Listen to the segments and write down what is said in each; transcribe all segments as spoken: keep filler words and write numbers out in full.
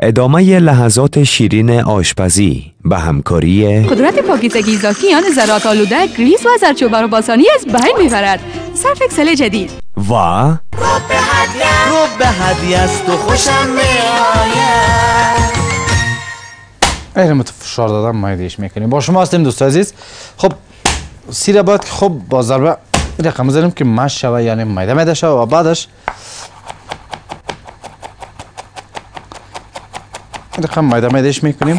ادامه لحظات شیرین آشپزی به همکاری قدرت پاکیزگی زاکیان ذرات آلوده، گریس و زردچوبه را با آسانی از بین میبرد. صرف اکسل جدید و رو به هدیه رو به هدیه است و خوشم میآید. ایرم تو فشار دادم مایدهش میکنیم. با شما هستیم دوست عزیز. خب سیر باید که خب با ضربه رقم بزنیم که مش شوه، یعنی میده میده شوه و بعدش رقم میده میدهش میکنیم.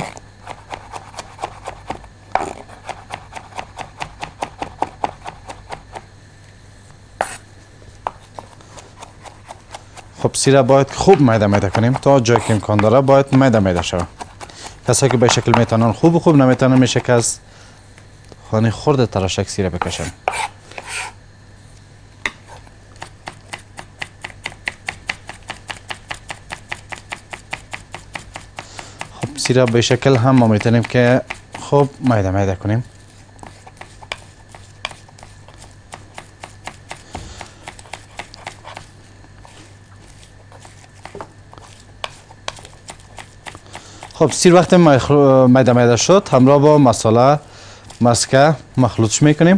خب سیر باید خوب میده میده کنیم تا جایی که امکان داره باید میده میده شوه. کسایی که به شکل میتونن خوب خوب نمیتونن میشه که از خانه خورده تراشک سیره بکشن. خب سیره به شکل هم ما میتونیم که خوب میده میده کنیم. خب سیر وقتی میده میده شد همراه با مساله مسکه مخلوطش میکنیم.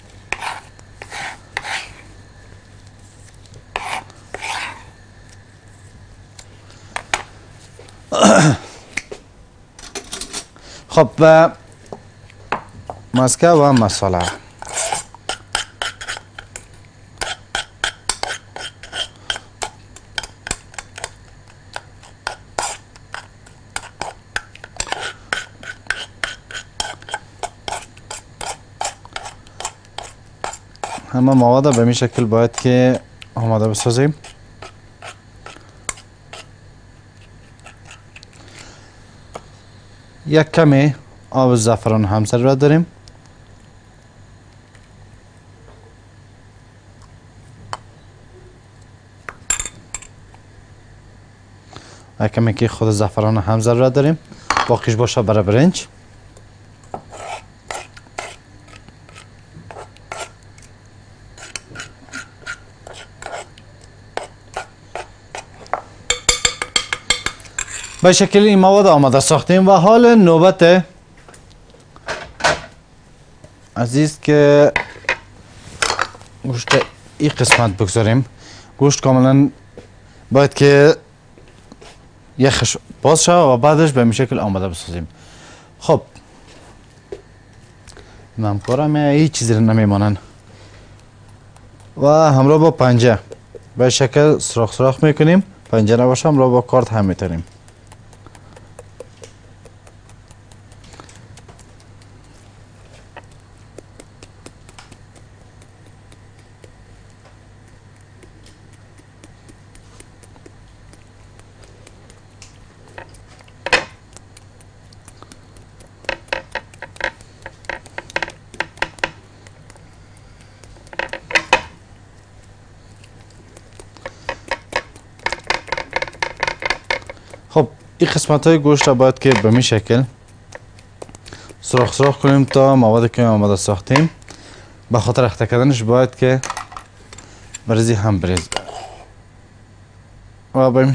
خب و مسکه و مساله همه مواد به این شکل باید که آماده بسازیم. یک کمی آب زعفران هم ضرورت داریم. یک کمی که خود زعفران هم ضرورت داریم، باقیش باشه برای برنج. به شکل این مواد آماده ساختیم و حال نوبت عزیز که گوشت این قسمت بگذاریم. گوشت کاملا باید که یخش باز شود و بعدش به این شکل آماده بسازیم. خب من کارم هیچ چیزی نمیمانن و همراه با پنجه به شکل سراخ سراخ میکنیم. پنجه نباشه همراه با کارت هم میتونیم. خب این قسمت های گوشت را باید که به می شکل سراخ سراخ کنیم تا موادی که آماده ساختیم به خاطر اخته کردنش باید که بریزی هم بریز و به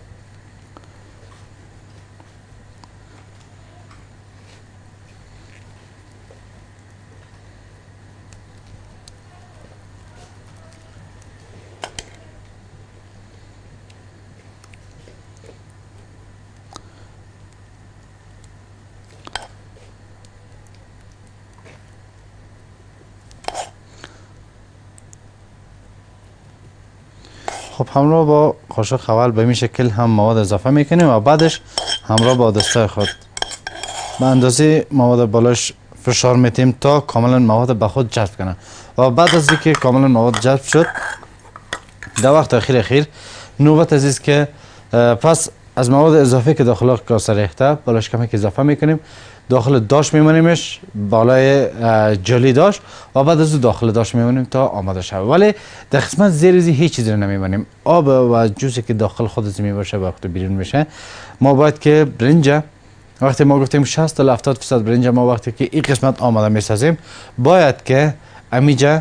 خب همراه با قاشق اول به این شکل هم مواد اضافه میکنیم و بعدش همراه با دسته خود به اندازه مواد بالاش فشار میتیم تا کاملا مواد به خود جذب کنه و بعد از اینکه کاملا مواد جذب شد در وقت اخیر اخیر نوبت عزیز که پس از مواد اضافه که داخل کاسه ریخته بالاش کمی که اضافه میکنیم، داخل داش میمونیمش بالای جلی داش و بعد از داخل داش میمونیم تا آماده شود. ولی در قسمت زیرزی هیچ چیزی رو نمیمونیم. آب و جوسی که داخل خود زمین باشه وقتی بیرون میشه. ما باید که برنج وقتی ما گفتیم شصت تا هفتاد درصد برنج ما وقتی که این قسمت آماده میسازیم باید که امیجا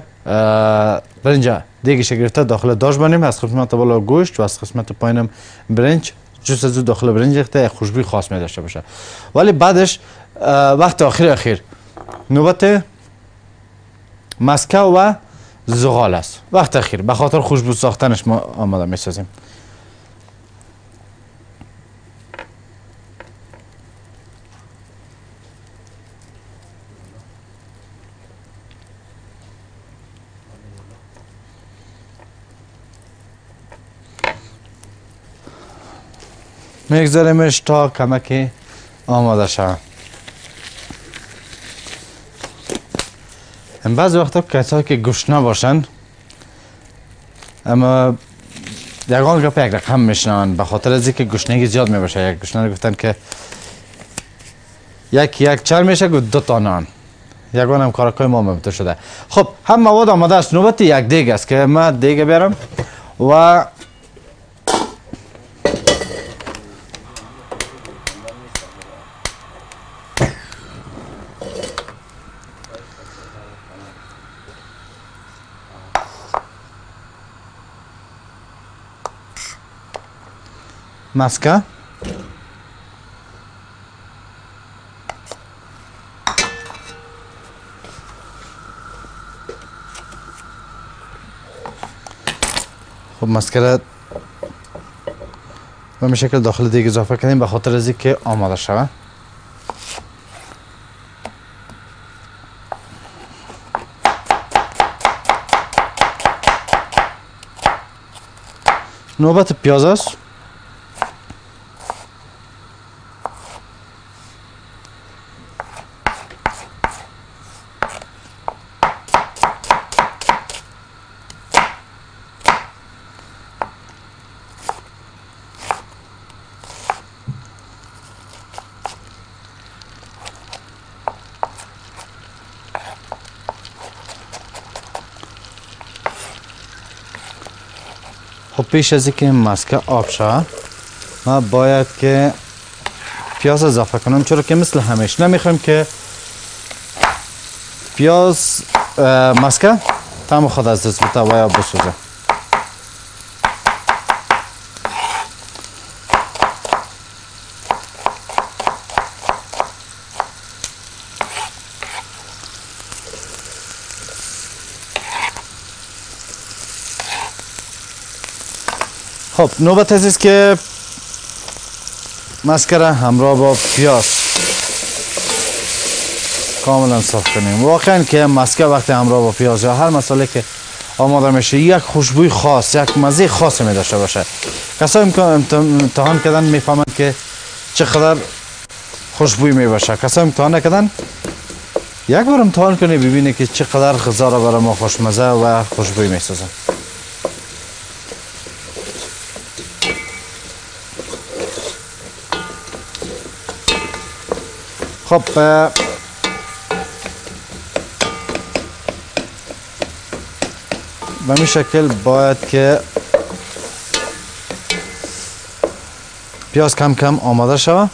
برنج دیگه گرفته داخل داش بانیم، از قسمت بالا گوشت و از قسمت پایینم برنج جوس از داخل برنج ریخته خوشبوی خاص می داشته باشه. ولی بعدش وقت آخر اخیر نوبت مسکه و زغال است. وقت اخیر به خاطر خوشبو ساختنش ما آماده می سازیم. میگذاریمش تا کمکی آماده شود. بعضی وقتا کسایی که گشنه باشن اما یگان گپ یک رقم میشنون به خاطر از اینکه گشنگی زیاد میباشه. یک گشنه گفتن که یک یک چر میشه گفت دو تا نان. یگان هم کارکای ما مبتر شده. خب هم مواد آماده است. نوبت یک دیگ است که ما دیگ بیارم و مسکه خب مسکه را به این شکل داخل دیگ اضافه کنیم به خاطر از اینکه آماده شود. نوبت پیاز است. خب پیش از اینکه مسکه آب شود ما باید که پیاز اضافه کنم، چرا که مثل همیشه نمیخوایم که پیاز مسکه طعم خود از دست بده و یا بسوزه. خب نوبت است که مسکه را همراه با پیاز کاملا صاف کنیم. واقعا که مسکه وقتی همراه با پیاز یا هر مسئله که آماده میشه یک خوشبوی خاص، یک مزه خاص می داشته باشه. کسایی که امتحان کردن میفهمند که چقدر خوشبوی می باشه. کسایی امتحان نکردن یک بار امتحان کنی ببینی که چقدر غذا را برای ما خوشمزه و خوشبوی می سازه. خب به این شکل باید که پیاز کم کم آماده شود.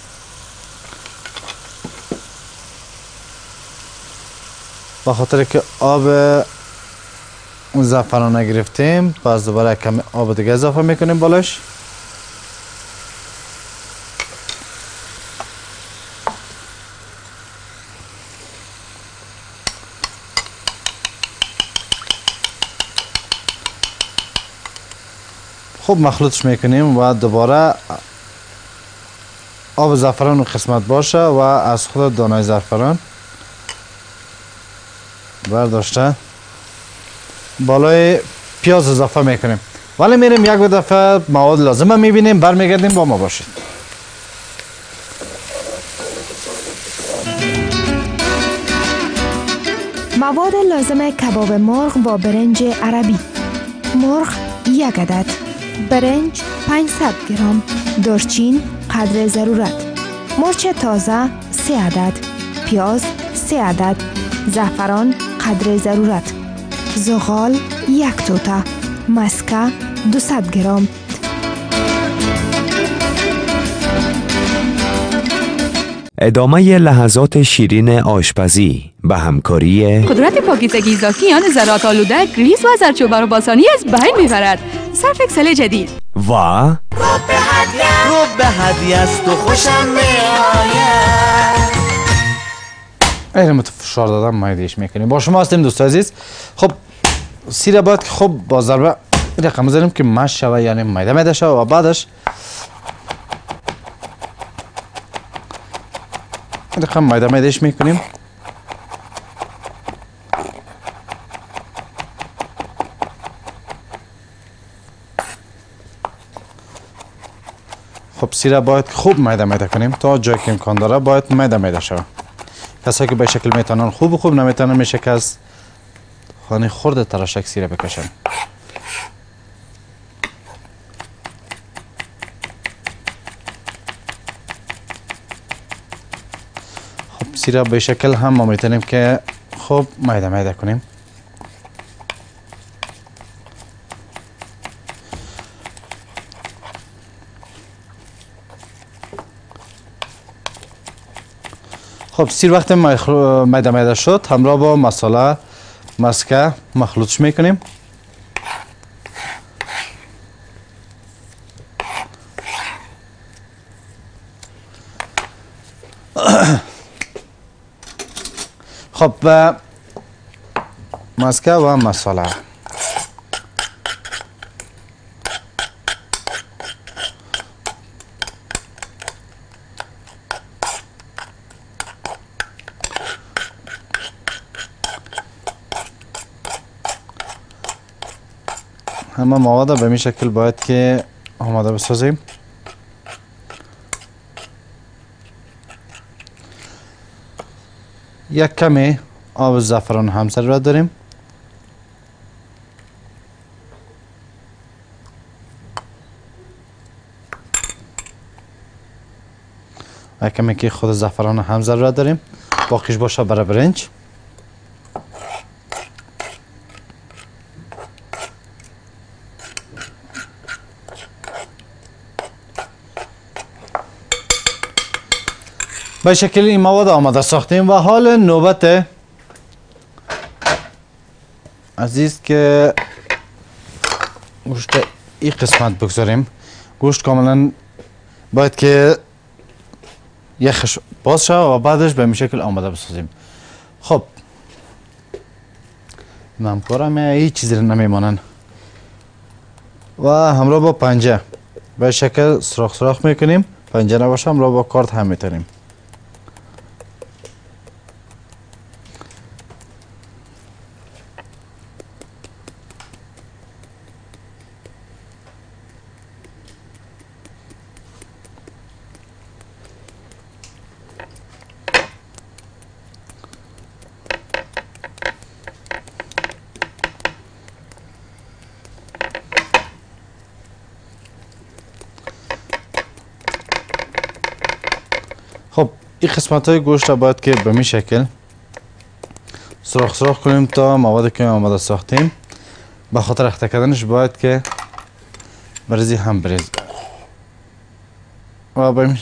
به خاطر که آب زعفران نگرفتیم باز دوباره کم آب دیگه اضافه میکنیم بالاش. خوب مخلوطش میکنیم و دوباره آب زعفران قسمت باشه و از خود دانه زعفران برداشته بالای پیاز اضافه میکنیم. ولی میریم یک دفعه مواد لازمه میبینیم، برمیگردیم با ما باشید. مواد لازم کباب مرغ با برنج عربی: مرغ یک عدد، برنج پانصد گرم، دارچین قدر ضرورت، مرچ تازه سه عدد، پیاز سه عدد، زعفران قدر ضرورت، زغال یک توته، مسکه دویست گرم. ادامه لحظات شیرین آشپزی به همکاری قدرت پاکیزگی زاکیان ذرات آلوده گریس و زردچوبه را با آسانی از بین میبرد. صرف اکسل جدید و هدیه رو به هدیه است و خوشم میآید. این متو فشار دادم مایدهش میکنیم. با شما هستیم دوست عزیز. خب سیر باید که خب با ضربه رقم بزنیم که مش شوه، یعنی میده میده شوه و بعدش رقم میده میدهش میکنیم. خب سیر باید خوب میده میده کنیم تا جایی که امکان داره باید میده میده شوه. کسایی که به شکل میتونن خوب خوب نمیتونن میشه که از خانه خورد تراشک سیره بکشن. خب سیره به شکل هم ما میتونیم که خوب میده میده کنیم. خب سیر وقتی میده میده شد همراه با مساله مسکه مخلوطش میکنیم. خب و مسکه و مساله همه مواد به این شکل باید که آماده بسازیم. یک کمی آب زعفران هم ضرورت داریم. یک کمی که خود زعفران هم ضرورت داریم. باقیش باشه برای برنج. به شکل این مواد آماده ساختیم و حال نوبت عزیز که گوشت این قسمت بگذاریم. گوشت کاملا باید که یخش باز شد و بعدش به این شکل آماده بسازیم. خب همکارم هیچ چیزی نمیمانن و همراه با پنجه به شکل سراخ سراخ میکنیم. پنجه نباشه همراه با کارت هم میتونیم. خب این قسمت های گوشت را باید که به این شکل سراخ سراخ کنیم تا موادی که آماده ساختیم به خاطر اخته کردنش باید که بریزی هم بریز و به این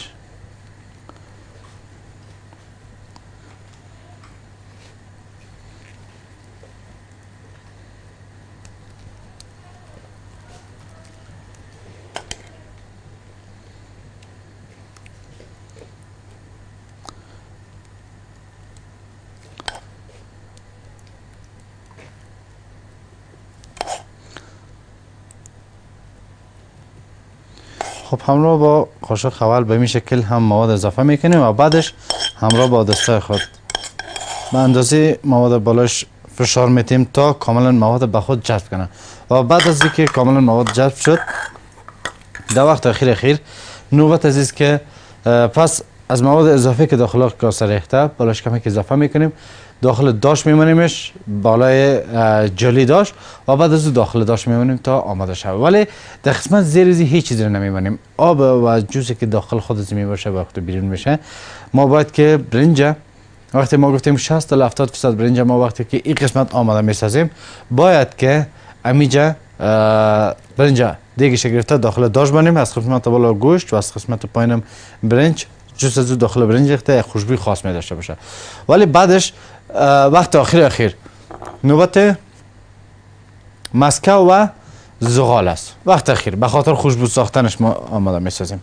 خب همراه با قاشق اول به این شکل هم مواد اضافه میکنیم و بعدش همراه با دسته خود به اندازه مواد بالاش فشار میتیم تا کاملا مواد به خود جذب کنه و بعد از اینکه کاملا مواد جذب شد در وقت اخیر اخیر نوبت عزیز که پس از مواد اضافه که داخل کاسه ریخته بالاش کمی که اضافه میکنیم داخل داش میمونیمش بالای جلی داش و بعد از داخل داش میمونیم تا آماده شود. ولی در قسمت زیرزی هیچ چیزی رو نمیمونیم. آب و جوسی که داخل خود زمین باشه وقتی بیرون میشه ما باید که برنج وقتی ما گفتیم شصت تا هفتاد درصد برنج ما وقتی که این قسمت آماده میسازیم باید که امیجا برنج دیگه گرفته داخل داش بانیم از قسمت بالا گوشت و از قسمت پایینم برنج جوس از داخل برنج ریخته خوشبوی خاص می داشته باشه. ولی بعدش وقت آخر اخیر نوبت مسکه و زغال است. وقت اخیر به خاطر خوشبو ساختنش ما آماده میسازیم.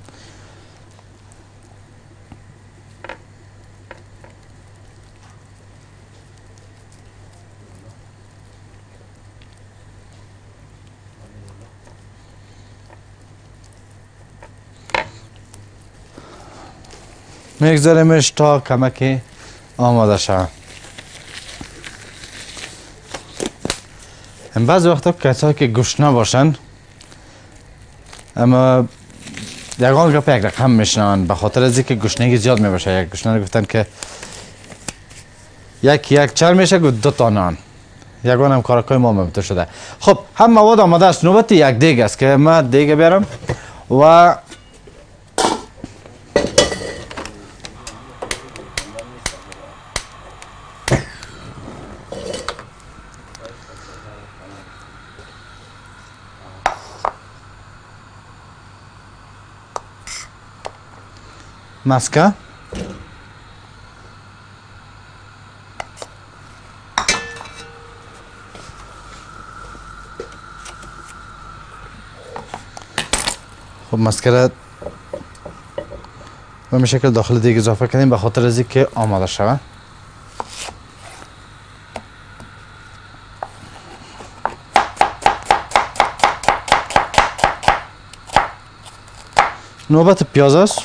میگذاریمش تا کمکی آماده شود. بعضی وقتا کسایی که گشنه باشن اما یگان گپ یک رقم میشنون به خاطر از اینکه گشنگی زیاد میباشه. یک گشنه گفتن که یک یک چر میشه گفت دو تا نان. یگان هم کارکای ما مبتر شده. خب هم مواد آماده است. نوبت یک دیگ است که ما دیگ بیارم و مسکه خب مسکه را به این شکل داخل دیگ اضافه کنیم به خاطر از اینکه آماده شود. نوبت پیاز است.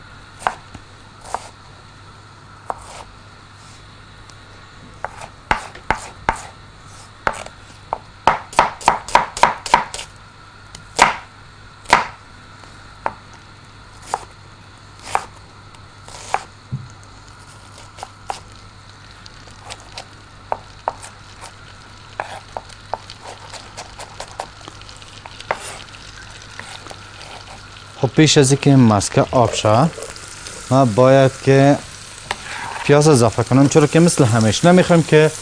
خب پیش از اینکه مسکه آب شود ما باید که پیاز اضافه کنم، چرا که مثل همیشه نمیخوایم که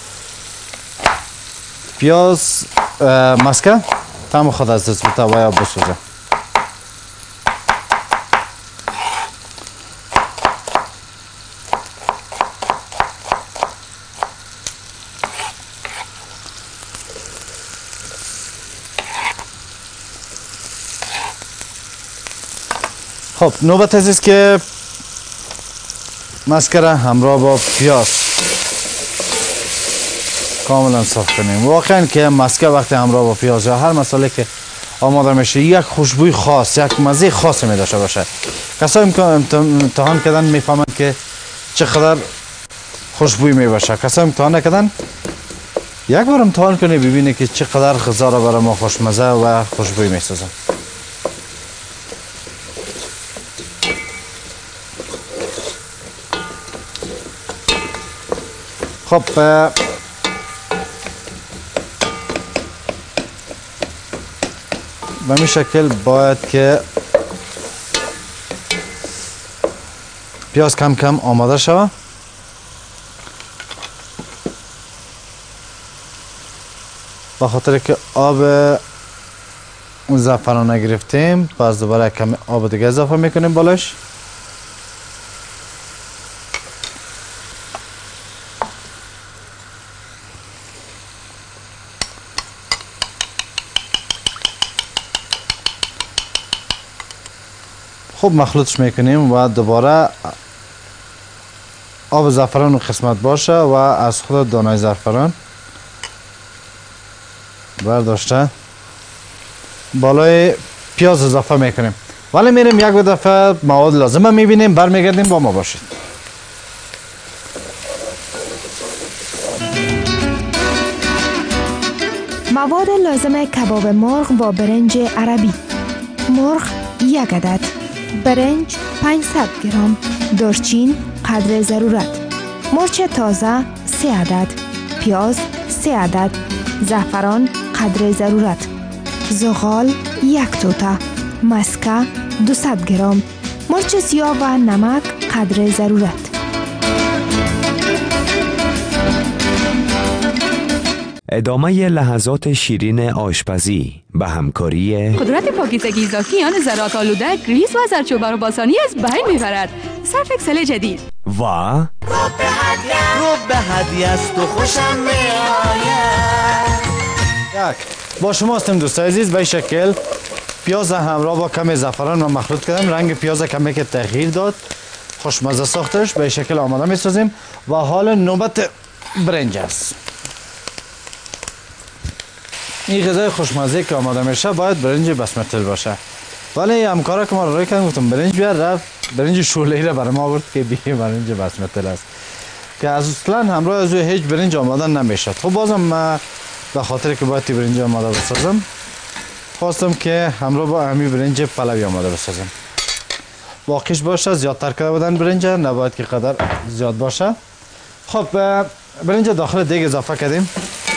پیاز مسکه طعم خود از دست بده و یا بسوزه. خب نوبت است که مسکه را همراه با پیاز کاملا صاف کنیم. واقعا که مسکه وقتی همراه با پیاز یا هر مسئله که آماده میشه یک خوشبوی خاص، یک مزه خاصی می داشته باشه. کسایی که امتحان کردن میفهمند که چقدر خوشبوی می باشه. کسایی امتحان نکردن یک بار امتحان کنی ببینی که چقدر غذا را برای ما خوشمزه و خوشبوی می سازه. خب به این شکل باید که پیاز کم کم آماده شود. به خاطر که آب اون زعفران نگرفتیم پس دوباره کم آب دیگه اضافه میکنیم بالاش. خوب مخلوطش میکنیم و دوباره آب زعفران و قسمت باشه و از خود دانه زعفران برداشته بالای پیاز اضافه میکنیم. ولی میریم یک دفعه مواد لازمه میبینیم، برمیگردیم با ما باشید. مواد لازم کباب مرغ با برنج عربی: مرغ یک عدد، برنج پانصد گرم، دارچین قدر ضرورت، مرچ تازه سه عدد، پیاز سه عدد، زعفران قدر ضرورت، زغال یک توته، مسکه دویست گرم، مرچ سیاه و نمک قدر ضرورت. ادامه لحظات شیرین آشپزی به همکاری قدرت پاکیزگی زاکیان ذرات آلوده گریس و زردچوبه را با آسانی از بین میبرد. صرف اکسل جدید و رو به هدیه است و خوشم میآید. یک با شما هستیم دوستان عزیز. به شکل پیاز همراه با کمی زعفران و مخلوط کردم. رنگ پیاز کمی که تغییر داد، خوشمزه ساختش. به شکل آماده می‌سازیم و حال نوبت برنج است. این غذای خوشمزه که آماده میشه باید برنج بسمتی باشه. ولی همکارا که ما رو روی کردن گفتم برنج بیار، رفت برنج شوله‌ای را برای ما آورد که دیگه برنج بسمتی است که اصلا همراه از هیچ برنج آماده نمیشه. خب بازم من به خاطر که باید برنج آماده بسازم خواستم که همراه با همین برنج پلوی آماده بسازم. واقعش باشه زیادتر کرده بودن برنج، نباید که قدر زیاد باشه. خب برنج داخل دیگ اضافه کردیم.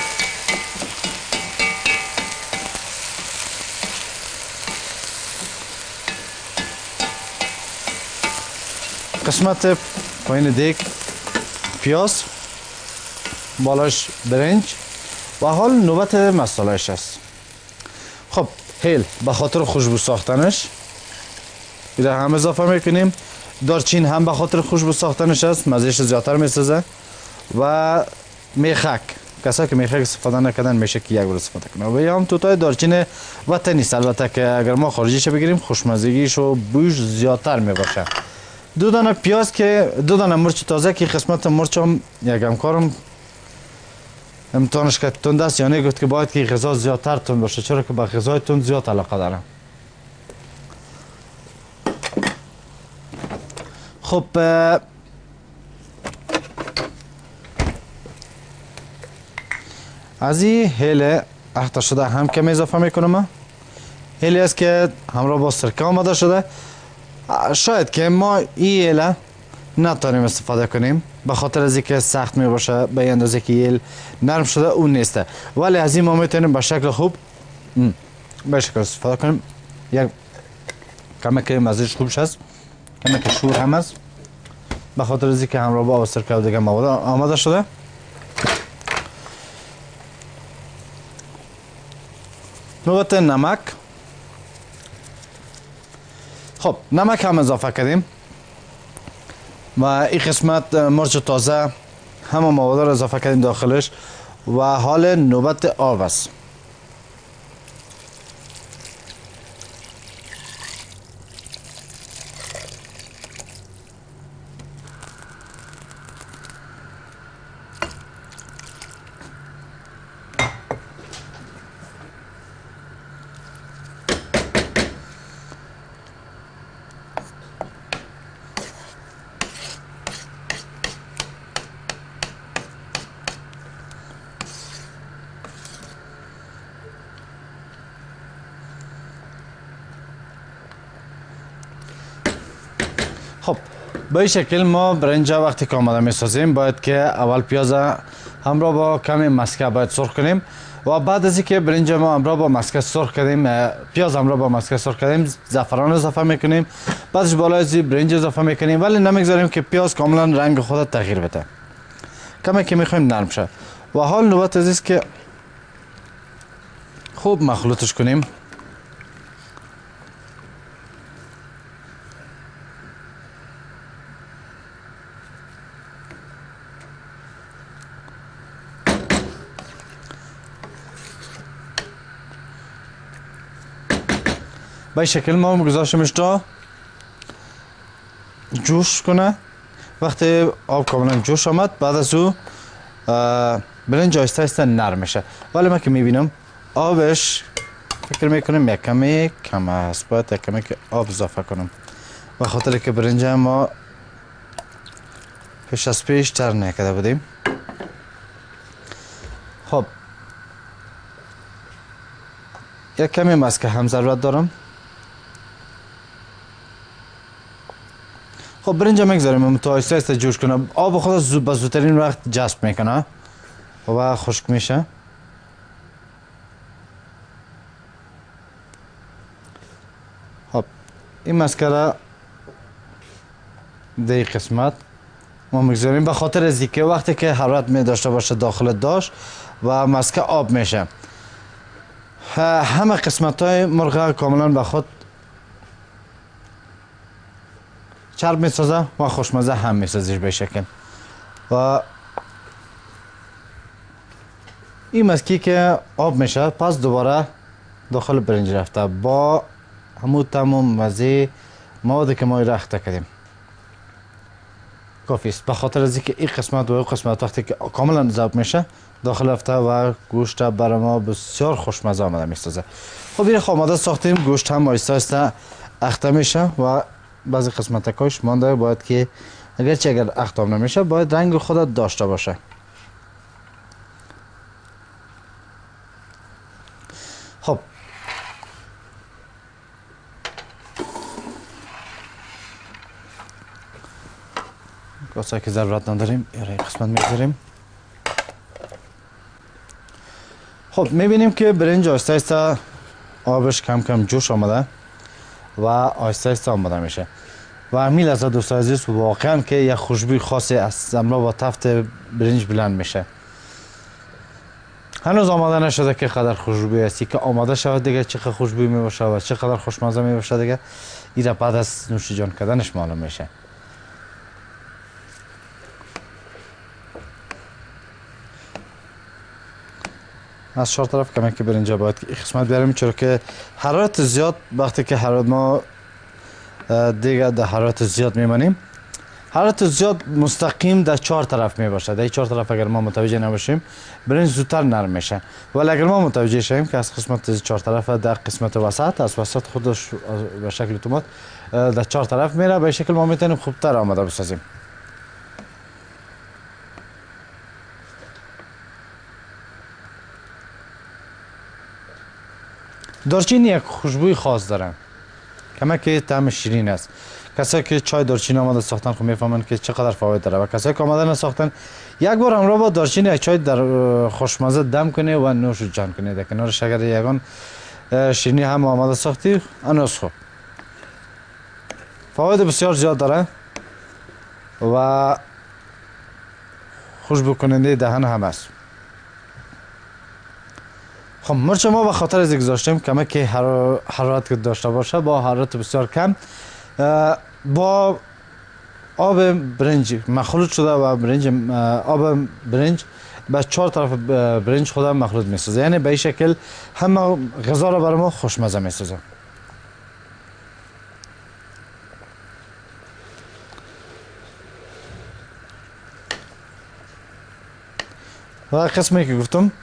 قسمت پایین دیگ پیاز، بالاش برنج و حال نوبت مسالهش است. خب هیل به خاطر خوشبو ساختنش بیره هم اضافه میکنیم. دارچین هم به خاطر خوشبو ساختنش است، مزهش زیادتر میسازه. و میخک، کسایی که میخک استفاده نکردن میشه که یک بار استفاده کنه. و یا هم توتای دارچین وطنی است، البته که اگر ما خارجیش بگیریم خوشمزگیش و بویش زیادتر میباشه. دو دانه پیاز که دو دانه مرچ تازه که قسمت مرچ هم یک همکارم امتحانش که تند است، یعنی گفت که باید که غذا زیادتر تند باشه، چرا که به غذای تند زیاد علاقه دارم. خب از این هیل اخته شده هم کم اضافه میکنم. هیلی است که همراه با سرکه آماده شده. شاید که ما این هیل نتونیم استفاده کنیم به خاطر از اینکه سخت می باشه، به اندازه که هیل نرم شده اون نیسته، ولی از این ما میتونیم به شکل خوب به شکل استفاده کنیم. یک کمی که مزهش خوبش هست، کمی که شور هم است، به خاطر از اینکه همراه با سرکه و دیگه مواد آماده شده. نوبت نمک. خب نمک هم اضافه کردیم و این قسمت مرچ تازه همه مواد رو اضافه کردیم داخلش و حال نوبت آب است. خب به این شکل ما برنج وقتی که آماده می سازیم باید که اول پیاز همراه با کمی مسکه باید سرخ کنیم و بعد از اینکه برنج ما همراه با مسکه سرخ کردیم، پیاز همراه با مسکه سرخ کردیم، زعفران اضافه میکنیم. بعدش بالای از برنج اضافه میکنیم، ولی نمیگذاریم که پیاز کاملا رنگ خود تغییر بده، کمی که میخوایم نرم شه. و حال نوبت از است که خوب مخلوطش کنیم. به شکل ما گذاشتمش تا جوش کنه. وقتی آب کاملا جوش آمد، بعد از او برنج آهسته آهسته نرم میشه. ولی من که میبینم آبش فکر میکنم یک کمی کم است، باید یک کمی که آب اضافه کنم به خاطر که برنج ما پیش از پیش تر نکرده بودیم. خب یک کمی مسکه هم ضرورت دارم. خب برنج میگذاریم تا آهسته آهسته جوش کنه. آب خود زود به زودترین وقت جذب میکنه و خشک میشه. خب این مسکره دی قسمت ما میگذاریم به خاطر از اینکه وقتی که حرارت می داشته باشه داخل داشت و مسکه آب میشه. همه قسمت های مرغ کاملا به خود چرب میسازه و خوشمزه هم میسازیش به شکل. و این مسکی که آب میشه پس دوباره داخل برنج رفته با همون تمام مزه موادی که ما رخته کردیم کافی است. به خاطر از اینکه این قسمت و این قسمت وقتی که کاملا ذوب میشه داخل رفته و گوشت برای ما بسیار خوشمزه آمده میسازه. خب این آماده ساختیم. گوشت هم آهسته آهسته اخته میشه و بعضی قسمت کاش مانده باید که اگرچه اگر اختام نمیشه باید رنگ خود داشته باشه. خب کاسه که ضرورت نداریم این قسمت میگذاریم. خب میبینیم که برنج آهسته آهسته آبش کم کم جوش آمده و آهسته آهسته آماده میشه و همین لحظه دوستان عزیز واقعا که یک خوشبوی خاصی از همراه با تفت برنج بلند میشه. هنوز آماده نشده که قدر خوشبوی هستی که آماده شود دیگه چقدر خوشبوی می باشه و چقدر خوشمزه می باشه دیگه این بعد از نوش جان کردنش معلوم میشه. از چهار طرف کمی که برنج باید این قسمت بیاریم چرا که حرارت زیاد وقتی که حرارت ما دیگه در حرارت زیاد میمانیم حرارت زیاد مستقیم در چهار طرف می باشه. در چهار طرف اگر ما متوجه نباشیم برنج زودتر نرم میشه ولی اگر ما متوجه شیم که از قسمت چهار طرف در قسمت وسط از وسط خودش به شکل اتومات در چهار طرف میره به شکل ما میتونیم خوبتر آماده بسازیم. دارچین یک خوشبوی خاص داره کما که طعم شیرین است. کسایی که چای دارچین آماده ساختن خب میفهمن که چقدر فواید داره و کسایی که آماده نساختن یک بار همراه با دارچین یک چای در خوشمزه دم کنه و نوش جان کنه. در کنارش اگر یگان شیرینی هم آماده ساختی انوس خوب فواید بسیار زیاد داره و خوشبو کننده دهن هم است. خب مرچ ما به خاطر از گذاشتیم کمی که حرارت که داشته باشه با حرارت بسیار کم با آب برنج مخلوط شده و برنج آب برنج به چهار طرف برنج خود مخلوط میسازه یعنی به این شکل همه غذا را برای ما خوشمزه میسازه. و قسمی که گفتم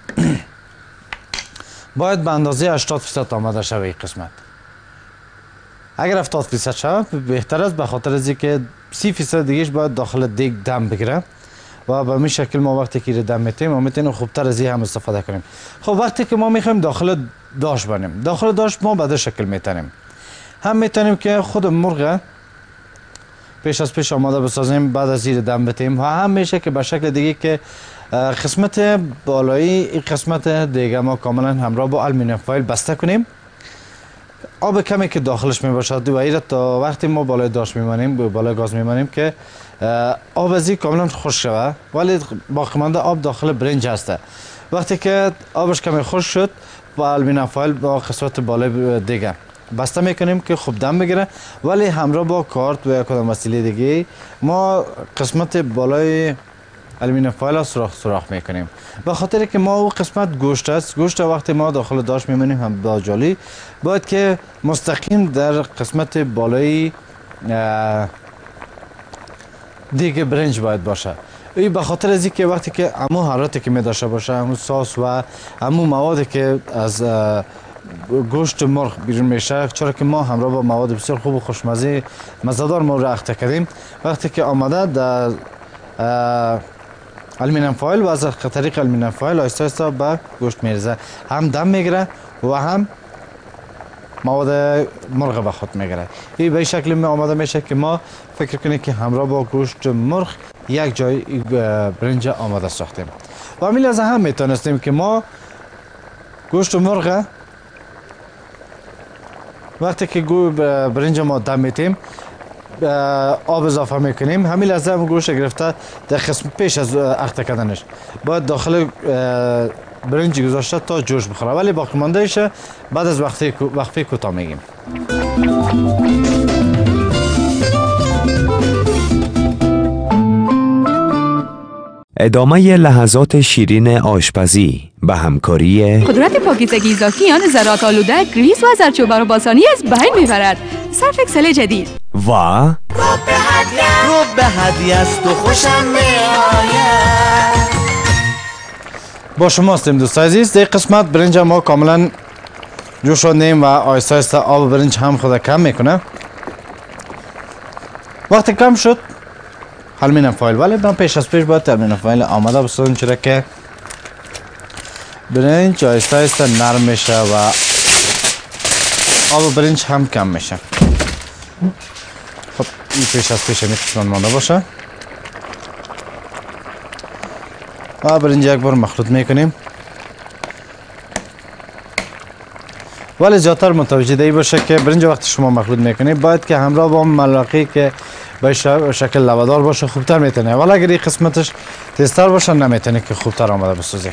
باید به اندازه هشتاد درصد آماده شوه این قسمت. اگر هفتاد درصد شوه بهتر است به خاطر از اینکه سی درصد دیگهش باید داخل دیگ دم بگیره و به این شکل ما وقتی که دم میتیم ما میتونیم خوبتر از این هم استفاده کنیم. خب وقتی که ما میخوایم داخل داش بانیم داخل داش ما به دو شکل میتونیم هم میتونیم که خود مرغ پیش از پیش آماده بسازیم بعد از این دم بتیم و هم میشه که به شکل دیگه که قسمت بالایی این قسمت دیگه ما کاملا همراه با آلومینیوم فایل بسته کنیم آب کمی که داخلش می باشد و ایره تا وقتی ما بالای داش میمانیم بالای گاز میمانیم که آب ازی کاملا خشک شود ولی باقی مانده آب داخل برنج هسته. وقتی که آبش کمی خشک شد با آلومینیوم فایل با قسمت بالای دیگه بسته میکنیم که خوب دم بگیره ولی همراه با کارت و یا کدام وسیله دیگه ما قسمت بالای آلومینیوم فایل سوراخ سوراخ میکنیم به خاطر که ما او قسمت گوشت است. گوشت وقتی ما داخل داش میمونیم هم با جالی باید که مستقیم در قسمت بالای دیگه برنج باید باشه. این به خاطر از اینکه وقتی که همون حرارتی که می داشته باشه همون ساس و همون موادی که از گوشت مرغ بیرون میشه چرا که ما همراه با مواد بسیار خوب و خوشمزه مزه‌دار ما را اخته کردیم وقتی که آمده در آلومینیوم فایل و از طریق آلومینیوم فایل آهسته آهسته به گوشت میرزه هم دم میگیره و هم مواد مرغ به خود میگیره. این به این شکل می آماده میشه که ما فکر کنیم که همراه با گوشت مرغ یک جای برنج آماده ساختیم و همین لحظه هم میتونستیم که ما گوشت مرغ وقتی که گو برنج ما دم میتیم آب اضافه میکنیم همین لحظه هم گوشت گرفته در قسم پیش از اخته کردنش باید داخل برنج گذاشته تا جوش بخوره ولی باقی مانده ایشه بعد از وقتی وقفه کوتاه میگیم. ادامه لحظات شیرین آشپزی به همکاری قدرت پاکیزگی اضافیان ذرات آلوده، گریس و زردچوبه را با آسانی از بین میبرد. صرف اکسل جدید و رو به هدیه است و خوشم میآید. با شما هستیم دوست عزیز. در قسمت برنج ما کاملا جوش شدیم و آیسته آیسته آب برنج هم خود کم میکنه. وقتی کم شد آلومینیوم فایل، ولی من پیش از پیش باید آلومینیوم فایل آماده بسازم، چرا که برنج آیسته آیسته نرم میشه و آب برنج هم کم میشه. خب این پیش از پیش میتونم مانده باشه و برنج یک بار مخلوط میکنیم، ولی زیادتر متوجه دی باشه که برنج وقتی شما مخلوط میکنید باید که همراه با ملقی که به شکل لبه‌دار باشه خوبتر میتونه، ولی اگر این قسمتش تیزتر باشه نمیتونه که خوبتر آماده بسازی.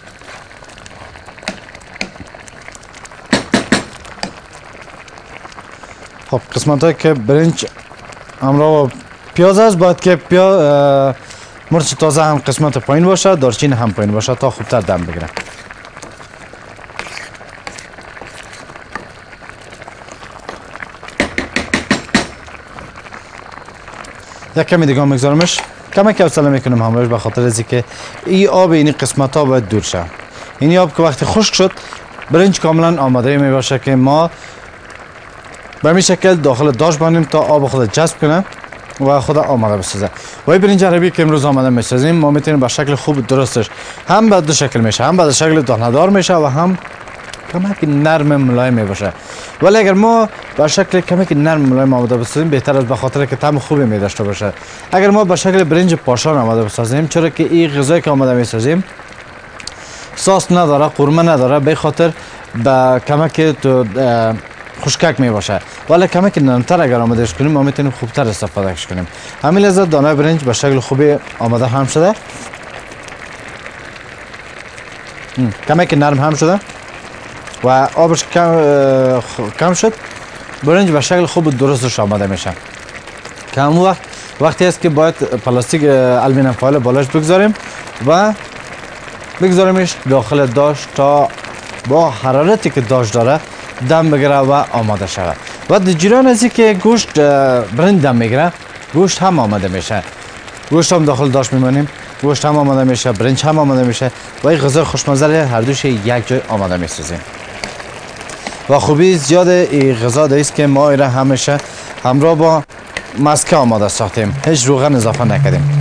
خب قسمت هایی که برنج همراه با پیاز است باید که پیاز مرچ تازه هم قسمت پایین باشه، دارچین هم پایین باشه تا خوبتر دم بگیره. یک کمی دیگه میگذارمش، کمی که حوصله میکنم همراهش، به خاطر از اینکه این آب این قسمت ها باید دور شه. این آب که وقتی خشک شد برنج کاملا آماده می باشه که ما به این شکل داخل داش بانیم تا آب خود جذب کنه و خود آماده بسازه. و این برنج عربی که امروز آماده میسازیم ما میتونیم به شکل خوب درستش هم به دو شکل میشه، هم به شکل دانه‌دار میشه و هم کمک نرم ملایم میباشه. ولی اگر ما به شکل کمک نرم ملایم آماده بسازیم بهتر است، به خاطر که طعم خوبی می داشته باشه. اگر ما به شکل برنج پاشان آماده بسازیم، چرا که این غذایی که آماده میسازیم ساس نداره، قورمه نداره، به خاطر به کمک تو خشکک می باشه. ولی کمک نرمتر اگر آمادهش کنیم ما میتونیم خوبتر استفادهش کنیم. همین لحظه دانه برنج به شکل خوبی آماده هم شده، کمک نرم هم شده و آبش کم, کم شد. برنج به شکل خوب درستش آماده میشه که همون وقت وقتی است که باید پلاستیک آلومینیوم فایل بالاش بگذاریم و بگذاریمش داخل داش تا با حرارتی که داش داره دم بگیره و آماده شود. و در جریان از که گوشت برنج دم میگیره گوشت هم آماده میشه، گوشت هم داخل داش میمانیم، گوشت هم آماده میشه، برنج هم آماده میشه و این غذا خوشمزه هر دوش یک جای آماده میسازیم. و خوبی زیاد این غذا است که ما ایره همیشه همراه با مسکه آماده ساختیم، هیچ روغن اضافه نکردیم.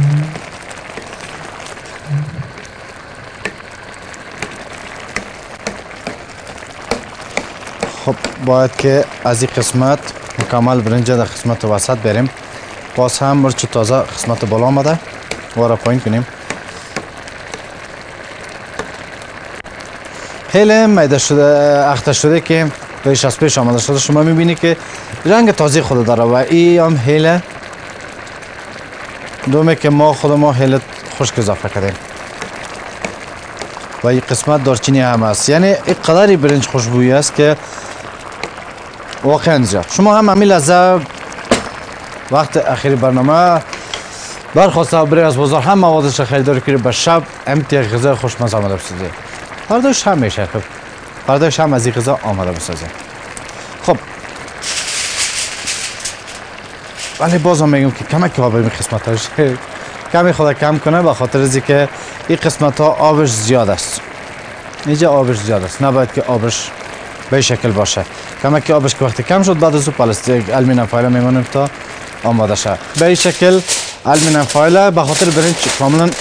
خب باید که از این قسمت مکمل برنج در قسمت وسط بریم. باز هم مرچ تازه قسمت بالا آمده و را پایین کنیم. خیلی میده شده، اخته شده که پیش از پیش آماده شده. شما میبینی که رنگ تازه خود داره و این هم هیله دومه که ما خود ما هیله خشک اضافه کردیم و این قسمت دارچینی هم است. یعنی این قدری برنج خوشبویی است که واقعا زیاد. شما هم همین لحظه وقت اخیر برنامه برخواسته بری از بازار هم موادش خریداری کنید، به شب امتی غذا خوشمزه آماده بسازید. فرداش هم میشه، خب فرداش هم از این غذا آماده بسازید. خب ولی بازم میگم که کمک آب این قسمت هاش کمی خود کم کنه، به خاطر از اینکه این قسمت ها آبش زیاد است. اینجا آبش زیاد است، نباید که آبش به شکل باشه. کمک آبش که وقتی کم شد بعد از اون پلاستیک آلومینیوم فایل میمونیم تا آماده شه. به این شکل آلومینیوم فایل به خاطر برنج کاملا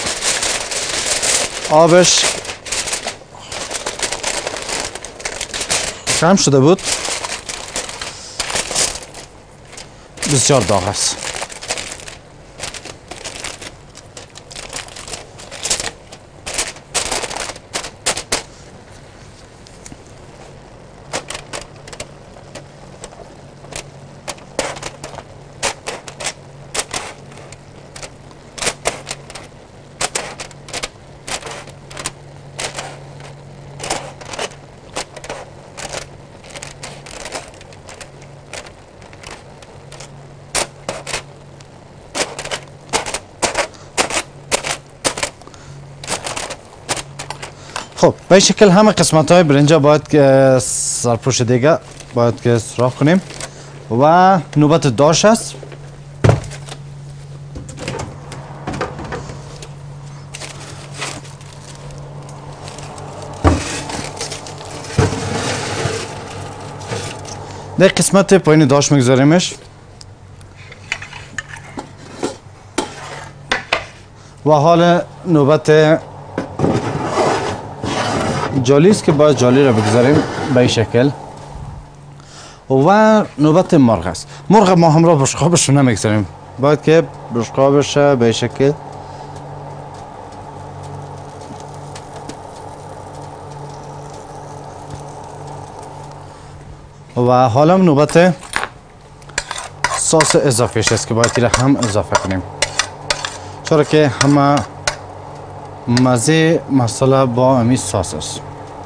آبش کم شده بود، بسیار داغ است. خب به این شکل همه قسمت های برنج باید که سرپوش دیگه باید که سراخ کنیم و نوبت داش است. در قسمت پایین داش میگذاریمش و حال نوبت جالی است که باید جالی را بگذاریم به این شکل و نوبت مرغ است. مرغ ما همراه بشقابش رو نمیگذاریم، باید که بشقابش به این شکل و حالا نوبت ساس اضافیش است که باید را هم اضافه کنیم، چرا که همه مزه مساله با امی ساس است.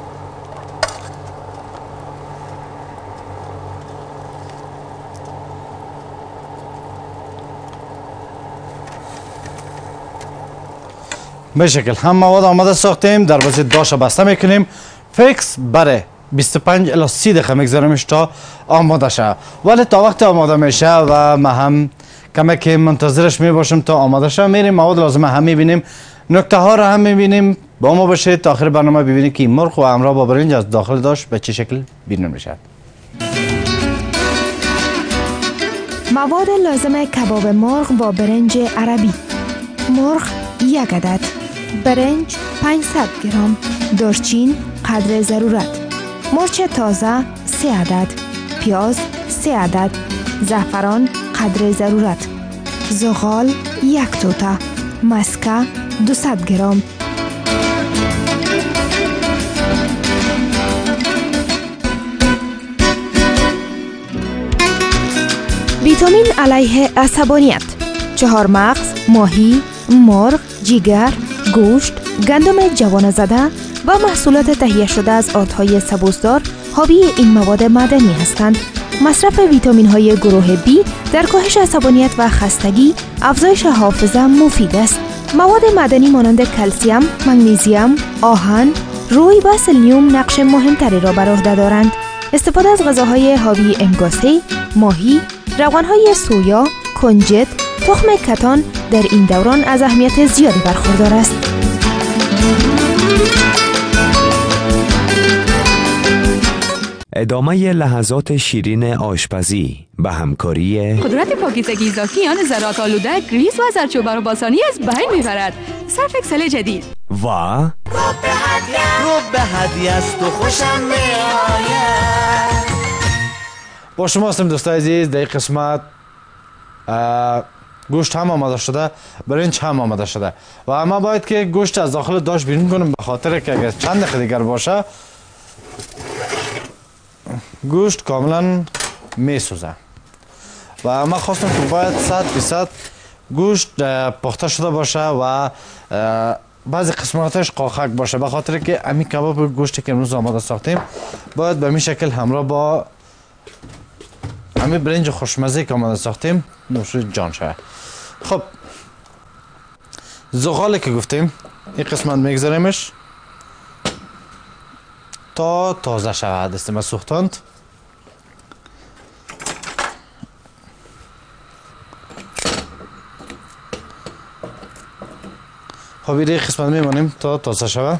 به شکل هم مواد آماده ساختیم، دروازه داش بسته میکنیم، فیکس بره بیست و پنج الی سی دقیقه میگذاریمش تا آماده شه. ولی تا وقت آماده میشه و ما هم کمی که منتظرش میباشیم تا آماده شه، میریم مواد لازمه هم میبینیم، نکته ها رو هم میبینیم. با ما باشید تا آخر برنامه ببینید که مرغ و همراه با برنج از داخل داش به چه شکل بیرون میشه. مواد لازم کباب مرغ با برنج عربی: مرغ یک عدد، برنج پانصد گرم، دارچین قدر ضرورت، مرچ تازه سه عدد، پیاز سه عدد، زعفران قدر ضرورت، زغال یک توته، مسکه دویست گرم. ویتامین علیه عصبانیت: چهار مغز، ماهی، مرغ، جگر، گوشت، گندم جوانه زده و محصولات تهیه شده از آردهای سبوسدار حاوی این مواد معدنی هستند. مصرف ویتامین های گروه بی در کاهش عصبانیت و خستگی، افزایش حافظه مفید است. مواد معدنی مانند کلسیم، مگنیزیم، آهن، روی و سلنیوم نقش مهمتری را بر عهده دارند. استفاده از غذاهای حاوی امگاسه، ماهی، روغنهای سویا، کنجد، تخم کتان در این دوران از اهمیت زیادی برخوردار است. ادامه لحظات شیرین آشپزی به همکاری قدرت پاکیزگی اضافی آن ذرات آلوده، گریس و زردچوبه را با آسانی از بین میبرد. صرف اکسل جدید و رو به هدیه است و خوشم میآید. با شما هستم دوستای عزیز. در این قسمت گوشت هم آماده شده، برنج هم آماده شده و اما باید که گوشت از داخل داش بیرون کنیم، به خاطر که اگر چند دقیقه دیگر باشه گوشت کاملا میسوزه و اما خواستم که باید صد فیصد گوشت پخته شده باشه و بعضی قسمتش قاقک باشه، به خاطر که امی کباب گوشتی که امروز آماده ساختیم باید به این شکل همراه با امی برنج خوشمزه که آماده ساختیم نوش جان شود. خب زغالی که گفتیم این قسمت میگذاریمش تا تازه شود، دستیم سوختاند. خب این قسمت میمانیم تا تازه شود.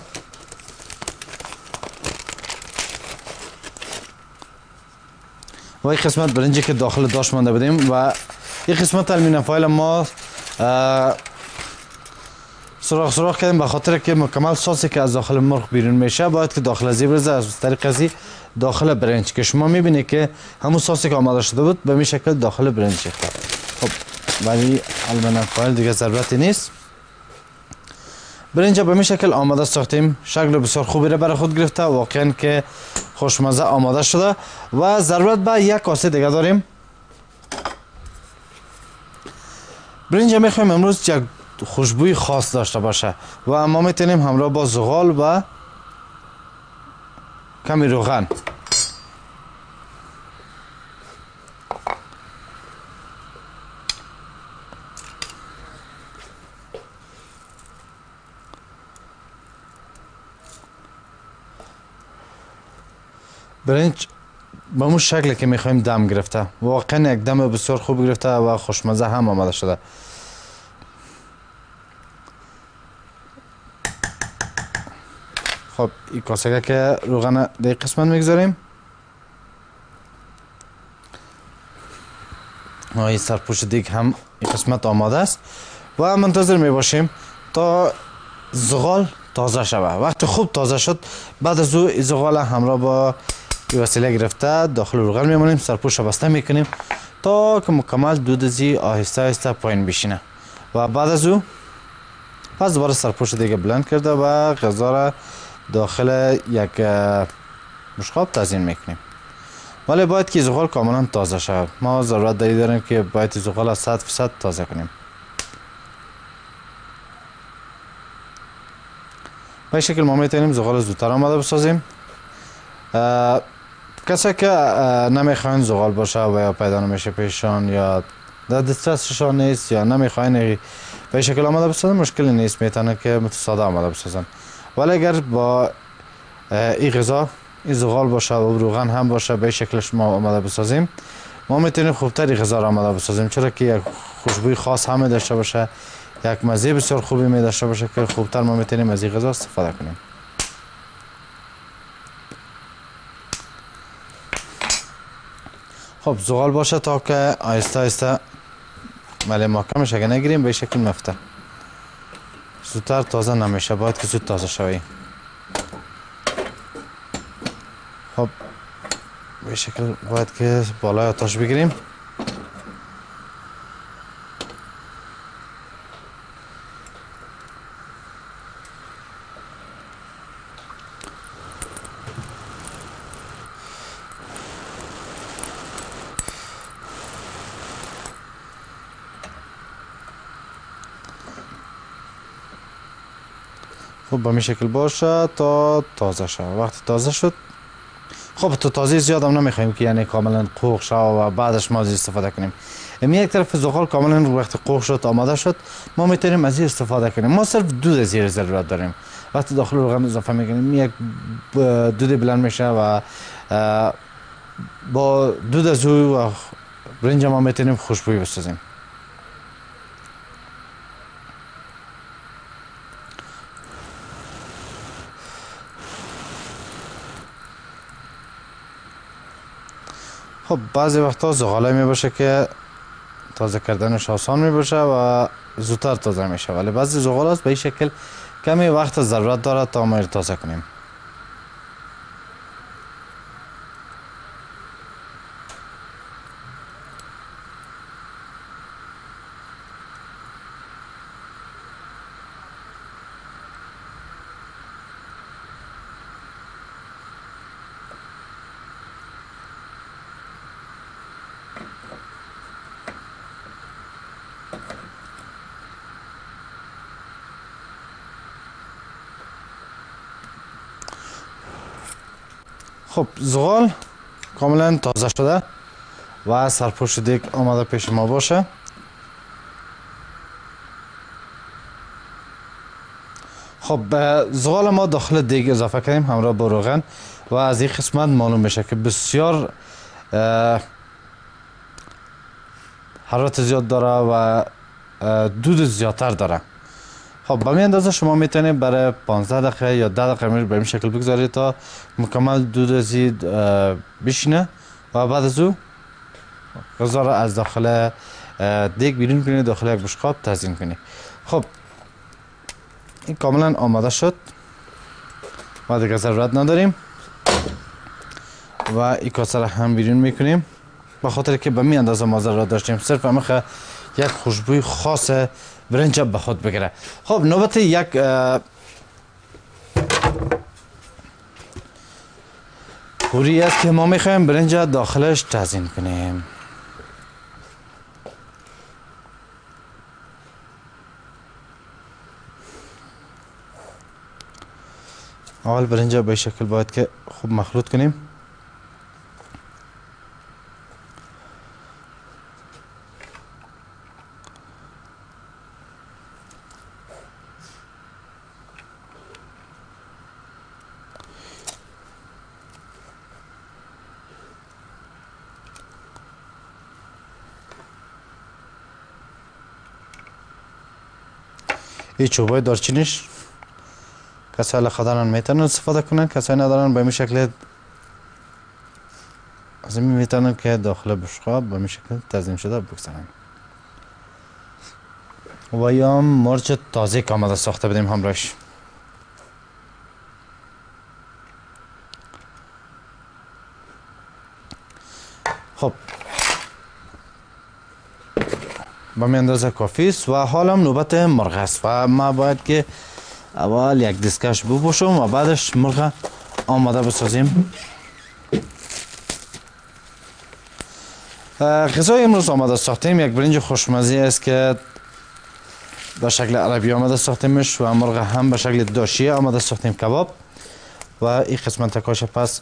و این قسمت برنجی که داخل داش مانده بودیم و این قسمت المینیوم فایل ما سراخ سراخ کردیم، به خاطر که مکمل ساسی که از داخل مرغ بیرون میشه باید که داخل ازی برزه، از طریق ازی داخل برنج که شما میبینید که همون ساسی که آماده شده بود به این شکل داخل برنج ریخته. خب ولی المینیوم فایل دیگه ضرورتی نیست. برنج به این شکل آماده ساختیم، شکل بسیار خوبی را برای خود گرفته، واقعا که خوشمزه آماده شده و ضرورت به یک کاسه دیگه داریم. برنج میخوایم امروز یک خوشبوی خاص داشته باشه و ما میتونیم همراه با زغال و کمی روغن برنج به اون شکلی که میخوایم دم گرفته، واقعا یک دم بسیار خوب گرفته و خوشمزه هم آماده شده. خب این کاسه که روغن در قسمت میگذاریم. این سرپوش دیگ هم این قسمت آماده است و منتظر می باشیم تا زغال تازه شود. وقتی خوب تازه شد بعد از او زغال همراه با این وسیله گرفته داخل روغن میمونیم، سرپوش بسته میکنیم تا که مکمل دود زی آهسته آهسته پایین بشینه و بعد از او پس دوباره سرپوش دیگه بلند کرده و غذا را داخل یک بشقاب تزیین میکنیم. ولی باید که زغال کاملا تازه شود. ما ضرورت داری داریم که باید زغال از صد فیصد تازه کنیم. به شکل ما میتونیم زغال زودتر آماده بسازیم. کسی که نمیخواین زغال باشه و یا پیدا نمیشه پیشان یا در دسترسشان نیست یا نمیخواین به شکل آماده بسازن، مشکلی نیست، میتونه که متساده آماده بسازن. ولی اگر با این غذا این زغال باشه و روغن هم باشه به شکلش ما آماده بسازیم، ما میتونیم خوبتر این غذا را آماده بسازیم، چرا که یک خوشبوی خاص هم داشته باشه، یک مزه بسیار خوبی می داشته باشه که خوبتر ما میتونیم از این غذا استفاده کنیم. خب زغال باشه تا که آهسته آهسته ولی محکمش اگه نگیریم به شکل مفته زودتر تازه نمیشه، باید که زود تازه شوی. خب به شکل باید که بالای آتش بگیریم. خب به این شکل باشه تا تازه شد. وقتی تازه شد، خب تو تازه زیاد هم نمیخوایم که یعنی کاملا قوق شد و بعدش ما از استفاده کنیم. امی یک طرف زغال کاملا وقتی قوق شد آماده شد ما میتونیم از این استفاده کنیم. ما صرف دود زیر ضرورت داریم. وقتی داخل روغن اضافه میکنیم یک دود بلند میشه و با دود از او و برنج ما میتونیم خوشبوی بسازیم. خب بعضی وقتا زغاله می باشه که تازه کردنش آسان می باشه و زودتر تازه میشه، ولی بعضی زغال هست به این شکل کمی وقت ضرورت داره تا ما تازه کنیم. خب زغال کاملا تازه شده و سرپوش دیگ آماده پیش ما باشه. خب زغال ما داخل دیگ اضافه کردیم همراه با روغن و از این قسمت معلوم میشه که بسیار حرارت زیاد داره و دود زیادتر داره. خب به این اندازه شما میتونید برای پانزده دقیقه یا ده دقیقه به این شکل بگذارید تا مکمل دود زید بشینه و بعد از او غذا را از داخل دیگ بیرون کنید، داخل یک بشقاب تزیین کنید. خب این کاملا آماده شد و دیگه ضرورت نداریم و این کاسه را هم بیرون میکنیم به خاطر که به می اندازه ما ضرورت داشتیم، صرف همه یک خوشبوی خاص برنج به خود بگیره. خب نوبت یک پوری است که ما میخوایم برنج داخلش تزیین کنیم. اول برنج به شکل باید که خوب مخلوط کنیم. این چوبای دارچینیش کسایی خدارن میتونن استفاده کنن، کسایی ندارن به این شکل از این میتونن که داخل بشقاب به این شکل تنظیم شده بگذارن. و یا مرچ تازه که آماده ساخته بدیم همراهش. خب با می اندازه کافی است و حالا نوبت مرغ است و ما باید که اول یک دستکش بپوشم و بعدش مرغ آماده بسازیم. غذای امروز آماده ساختیم یک برنج خوشمزه است که به شکل عربی آماده ساختیمش و مرغ هم به شکل داشیه آماده ساختیم کباب و این قسمت تکاش پس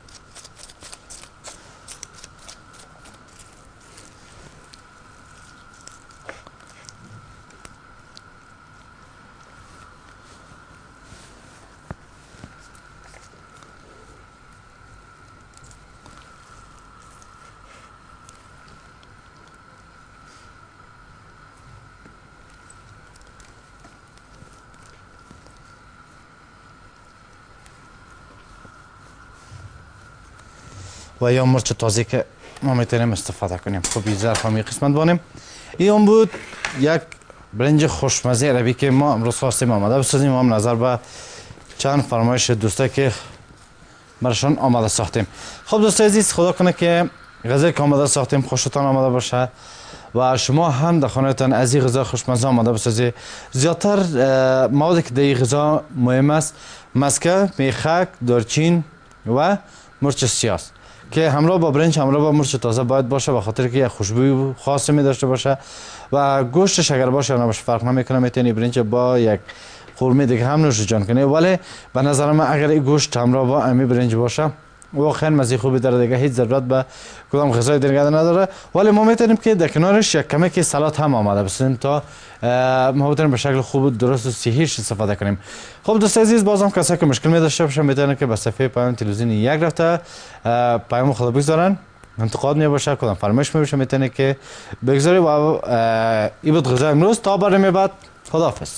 و یا مرچ تازه که ما میتونیم استفاده کنیم. خب این ظرف هم قسمت بانیم. این بود یک برنج خوشمزه عربی که ما امروز خواستیم آماده بسازیم. ما هم نظر به چند فرمایش دوستا که برشان آماده ساختیم. خب دوستای عزیز، خدا کنه که غذایی که آماده ساختیم خوشتان آماده باشه و شما هم در خانهتان از این غذا خوشمزه آماده بسازید. زیادتر موادی که در این غذا مهم است مسکه، میخک، دارچین و مرچ سیاه که همراه با برنج همراه با مرچ تازه باید باشه، به خاطر که یک خوشبوی خاصی می داشته باشه و گوشت اگر باشه یا نباشه فرق نمیکنه. میتونی برنج با یک قورمه دیگه هم نوش جان کنی، ولی به نظر من اگر این گوشت همراه با امی برنج باشه واقعا مزه خوبی داره دیگه، هیچ ضرورت به کدام غذای دیگه نداره. ولی ما میتونیم که در کنارش یک کمی که سالاد هم آماده بسازیم تا ما بتونیم به شکل خوب درست و صحیحش استفاده کنیم. خب دوستان عزیز، بازم کسایی که مشکل می داشته باشن میتونن که به صفحه پیام تلویزیونی یک رفته پیام خدا بگذارن، انتقاد می باشه، کدام فرمایش می باشه میتونه که بگذاری. و این بود غذای امروز. تا برنامه بعد، خداحافظ.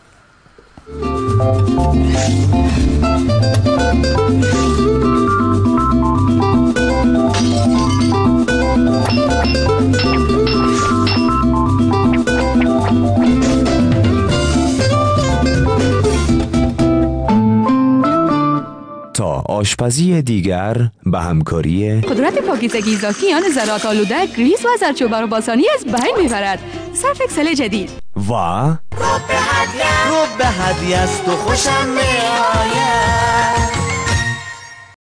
تا آشپزی دیگر به همکاری قدرت پاکیزگی اضافیان ذرات آلوده، گریس و زردچوبه را با آسانی از بین میبرد. صرف اکسل جدید و رو به هدیه است و خوشم میآید.